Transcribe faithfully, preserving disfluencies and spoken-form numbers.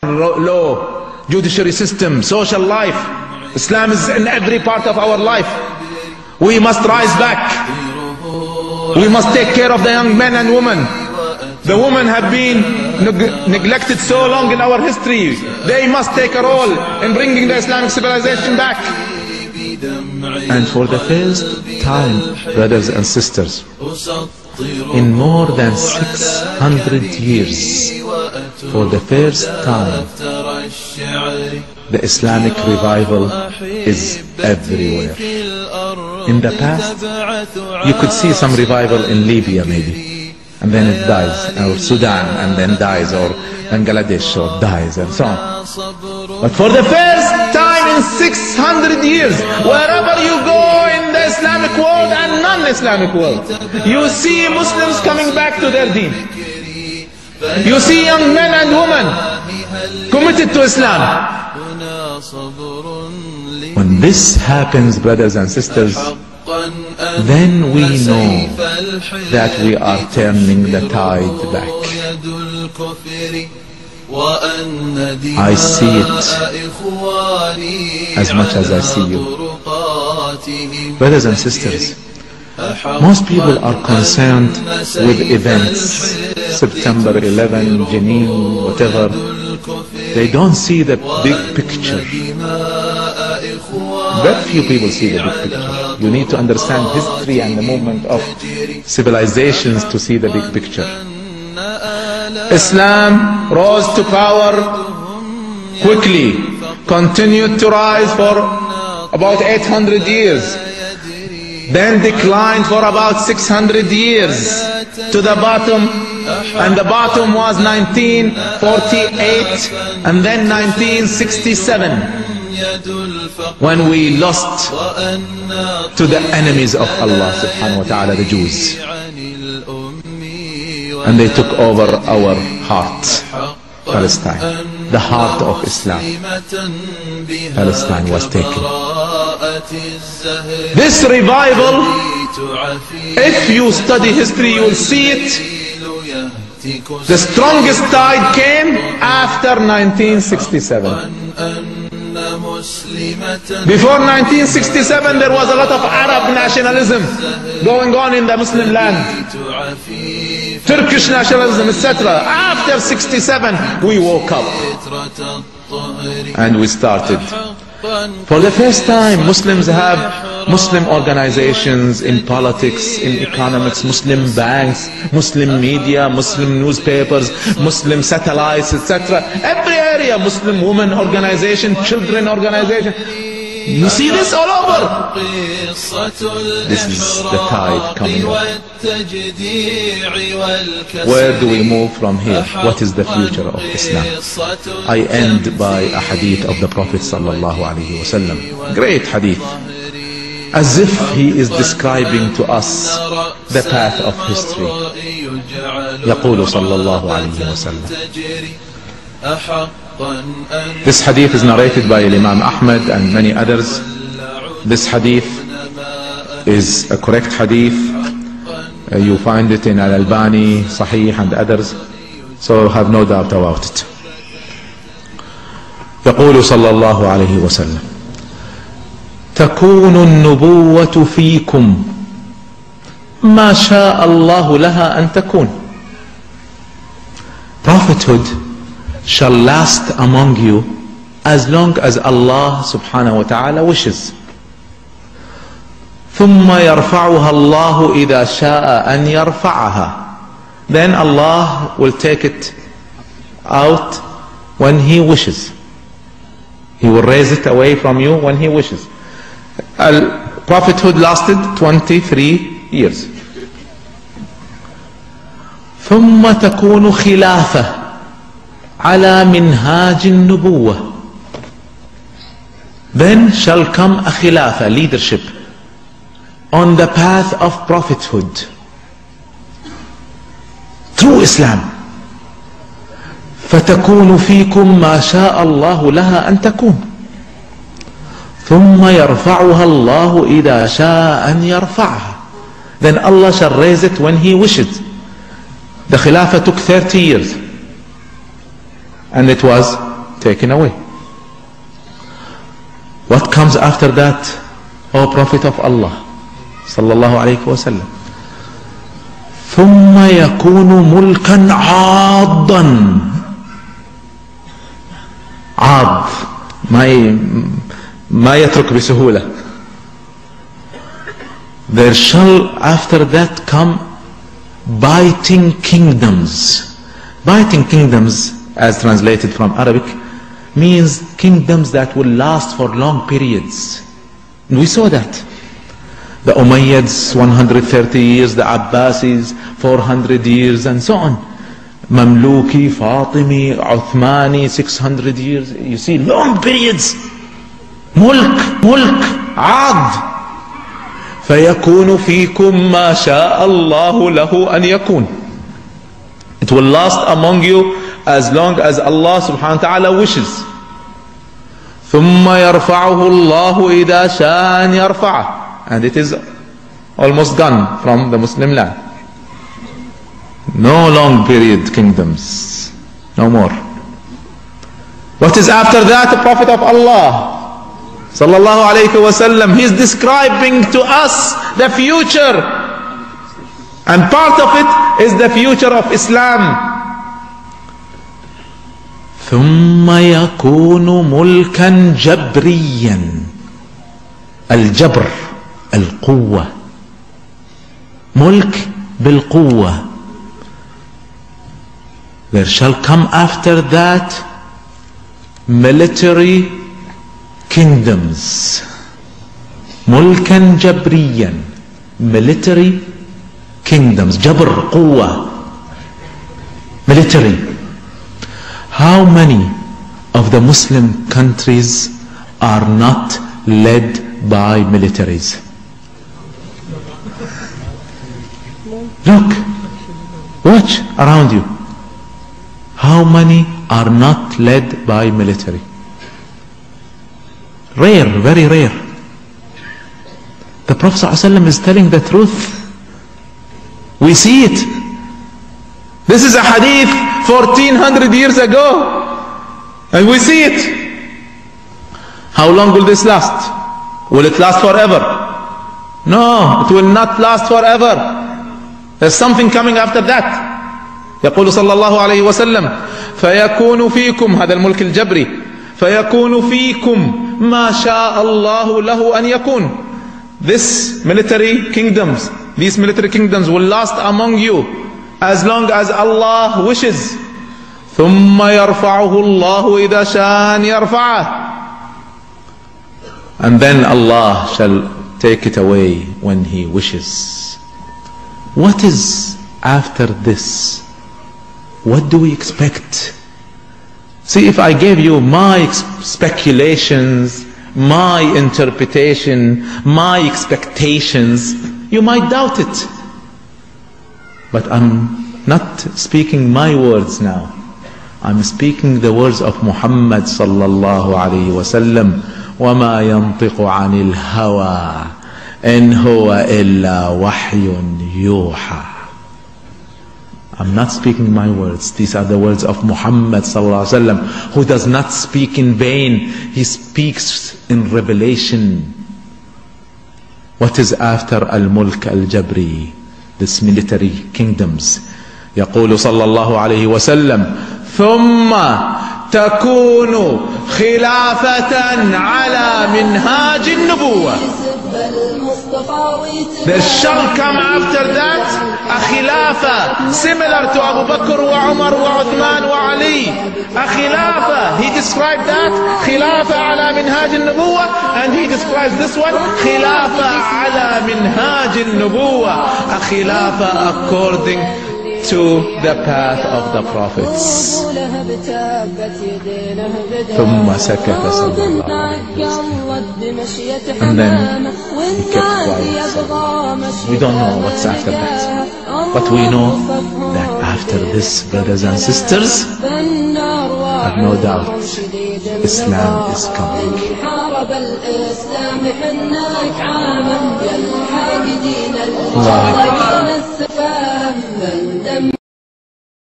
law, judiciary system, social life. Islam is in every part of our life. We must rise back. We must take care of the young men and women. The women have been neg neglected so long in our history. They must take a role in bringing the Islamic civilization back. And for the first time, brothers and sisters, in more than six hundred years, for the first time, the Islamic revival is everywhere. In the past, you could see some revival in Libya maybe, and then it dies, or Sudan, and then dies, or Bangladesh, or dies, and so on. But for the first time in six hundred years, wherever you go in the Islamic world and non-Islamic world, you see Muslims coming back to their deen. You see young men and women committed to Islam. When this happens, brothers and sisters, then we know that we are turning the tide back. I see it as much as I see you. Brothers and sisters, most people are concerned with events, September eleventh, Jenin, whatever. They don't see the big picture. Very few people see the big picture. You need to understand history and the movement of civilizations to see the big picture. Islam rose to power quickly, continued to rise for about eight hundred years, then declined for about six hundred years to the bottom, and the bottom was nineteen forty-eight and then nineteen sixty-seven, when we lost to the enemies of Allah subhanahu wa ta'ala, the Jews, and they took over our heart, Palestine. The heart of Islam, Palestine, was taken. This revival, if you study history, you will see it. The strongest tide came after nineteen sixty-seven. Before nineteen sixty-seven, there was a lot of Arab nationalism going on in the Muslim land, Turkish nationalism, et cetera. After sixty-seven, we woke up and we started. For the first time, Muslims have Muslim organizations in politics, in economics, Muslim banks, Muslim media, Muslim newspapers, Muslim satellites, et cetera. Every area, Muslim women organization, children organization. You see this all over. This is the tide coming up. Where do we move from here? What is the future of Islam? I end by a hadith of the Prophet sallallahu alaihi wasallam. Great hadith. As if he is describing to us the path of history. يقول صلى الله عليه وسلم. This hadith is narrated by Imam Ahmad and many others. This hadith is a correct hadith. Uh, you find it in Al-Albani, Sahih and others. So have no doubt about it. يقول صلى الله عليه وسلم: تكون النبوة فيكم ما شاء الله لها أن تكون. Prophethood shall last among you as long as Allah subhanahu wa ta'ala wishes. ثم يرفعها الله إذا شاء أن يرفعها. Then Allah will take it out when He wishes. He will raise it away from you when He wishes. Prophethood lasted twenty-three years. ثم تكون خلافة على منهاج النبوة. Then shall come a khilafah, leadership, on the path of prophethood through Islam. فتكون فيكم ما شاء الله لها أن تكون. ثم يرفعها الله إذا شاء أن يرفعها. Then Allah shall raise it when He wishes. The khilafah took thirty years. and it was taken away. What comes after that, O Prophet of Allah sallallahu alayhi wa sallam? ثم يكون ملكا عاضا. عاض ما ما يترك بسهولة. There shall after that come biting kingdoms. Biting kingdoms, as translated from Arabic, means kingdoms that will last for long periods. And we saw that. The Umayyads, one hundred thirty years, the Abbasis, four hundred years, and so on. Mamluki, Fatimi, Uthmani, six hundred years. You see, long periods. Mulk, mulk, Aad. فَيَكُونُ فِيكُمْ مَا شَاءَ اللَّهُ لَهُ أَنْ يَكُونَ. It will last among you as long as Allah subhanahu wa ta'ala wishes. ثُمَّ يَرْفَعُهُ اللَّهُ إِذَا شَاءَ أَنْ يَرْفَعَهُ. And it is almost gone from the Muslim land. No long period kingdoms. No more. What is after that? The Prophet of Allah sallallahu alayhi wa sallam, he is describing to us the future, and part of it is the future of Islam. ثم يكون ملكا جبريا. الجبر القوة. ملك بالقوة. There shall come after that military kingdoms. ملكا جبريا. Military kingdoms. جبر قوة. Military. How many of the Muslim countries are not led by militaries? Look, watch around you. How many are not led by military? Rare, very rare. The Prophet ﷺ is telling the truth. We see it. This is a hadith fourteen hundred years ago, and we see it. How long will this last? Will it last forever? No, it will not last forever. There's something coming after that. يقول صلى الله عليه وسلم فيكون فيكم هذا الملك الجبري فيكون فيكم ما شاء الله له أن يكون. This military kingdoms, these military kingdoms will last among you as long as Allah wishes. ثم يرفعه الله إذا شاء أن يرفعه. And then Allah shall take it away when He wishes. What is after this? What do we expect? See, if I gave you my speculations, my interpretation, my expectations, you might doubt it. But I'm not speaking my words now. I'm speaking the words of Muhammad sallallahu alayhi wa sallam. وَمَا يَنطِقُ عَنِ الْهَوَىٰ إِنْ هُوَ إِلَّا وَحْيٌ يُوحَىٰ. I'm not speaking my words. These are the words of Muhammad sallallahu alaihi wasallam, who does not speak in vain. He speaks in revelation. What is after al-mulk al-jabri? This military kingdoms. يقول صلى الله عليه وسلم ثم تكون خلافة على منهاج النبوة. There shall come after that a khilafah similar to Abu Bakr wa Umar wa Uthman wa Ali. A khilafah, he described that khilafah ala minhaj al-nubuwah, and he describes this one khilafah ala minhaj al-nubuwah, a khilafah according to the path of the prophets. ثم سكت صلى الله عليه وسلم. And then he kept quiet. We don't know what's after that, but we know that after this, brothers and sisters, have no doubt Islam is coming. Allah.